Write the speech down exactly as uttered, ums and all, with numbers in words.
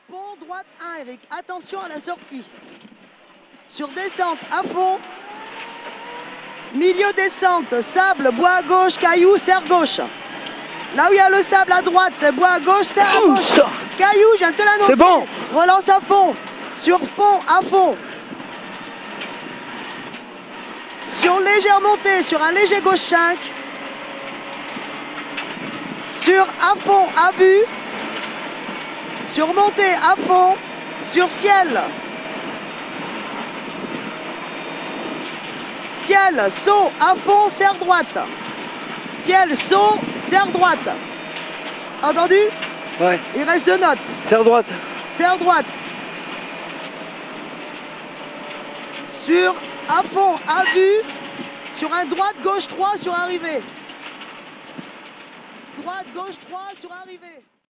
pont, droite un, Eric. Attention à la sortie. Sur descente, à fond. Milieu descente, sable, bois à gauche, caillou, serre gauche. Là où il y a le sable à droite, bois à gauche, serre à gauche. Caillou, je viens de te l'annoncer. C'est bon. Relance à fond. Sur pont, à fond. Sur légère montée, sur un léger gauche cinq. Sur à fond, à vue. Sur montée, à fond. Sur ciel. Ciel, saut, à fond, serre droite. Ciel, saut, serre droite. Entendu? Ouais. Il reste deux notes. Serre droite. Serre droite. Sur à fond, à vue. Sur un droite, gauche trois sur arrivée. Droite, gauche trois sur arrivée.